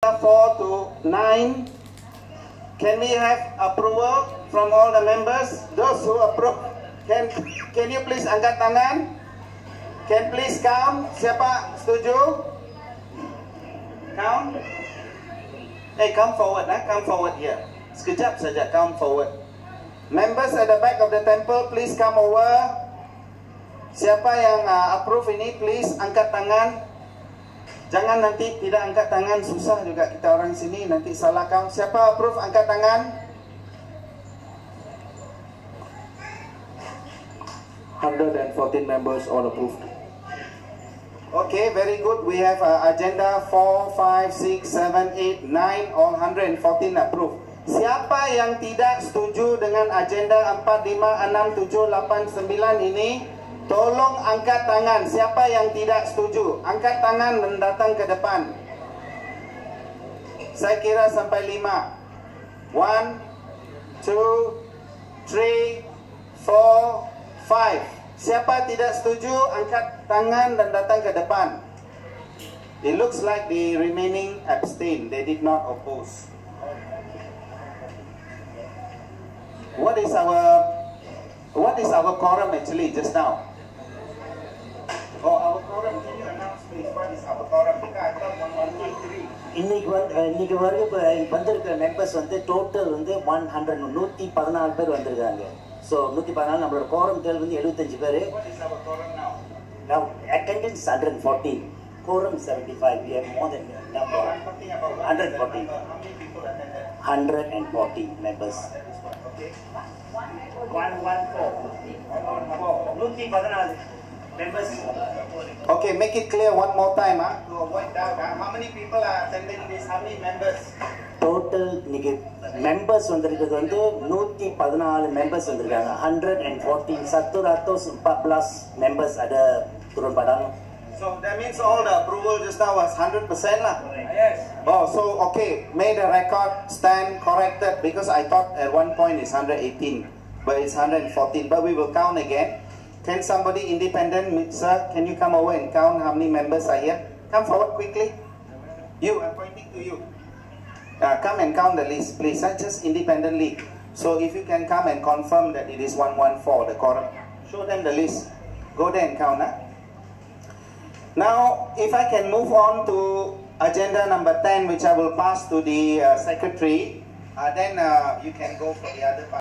4 to 9. Can we have approval from all the members? Those who approve, can you please angkat tangan? Can please count? Siapa setuju? Count. Hey, come forward, come forward here. Sekejap saja, come forward. Members at the back of the temple, please come over. Siapa yang approve ini, please angkat tangan. Jangan nanti tidak angkat tangan, susah juga kita orang sini, nanti salah count. Siapa approve, angkat tangan. 114 members all approved. Okay, very good. We have agenda 4, 5, 6, 7, 8, 9, all 114 approved. Siapa yang tidak setuju dengan agenda 4, 5, 6, 7, 8, 9 ini, tolong angkat tangan. Siapa yang tidak setuju, angkat tangan dan datang ke depan. Saya kira sampai 5. 1, 2, 3, 4, 5. Siapa tidak setuju, angkat tangan dan datang ke depan. It looks like the remaining abstain. They did not oppose. What is our quorum actually just now? Oh, our quorum. Can you announce please what is our quorum? Because I thought 113. இன்னைக்கு வந்திருக்கிற members வந்து total வந்து 114 பேர் வந்திருக்காங்க. So 114 நம்மளோட quorum தேல் வந்து 75 பேர். What is our quorum now? Now attendance 114. Quorum 75. We have more than number. I'm talking about 114. How many people attended? 140 members. Okay. 114 members. Okay, make it clear one more time, to avoid doubt. How many people are attending this? How many members? Total இன்னைக்கு members வந்திருக்கிறது வந்து 114 members வந்திருக்காங்க. 114 114 members ada turun padang. So that means all the approval just now was 100% lah. Yes. Oh, so okay, may the record stand corrected, because I thought at one point it's 118, but it's 114. But we will count again. Can somebody independent, sir? Can you come over and count how many members are here? Come forward quickly. You, I'm pointing to you. Come and count the list, please. Just independently. So if you can come and confirm that it is 114, the quorum. Show them the list. Go there and count. Now, if I can move on to agenda number 10, which I will pass to the secretary, then you can go for the other part.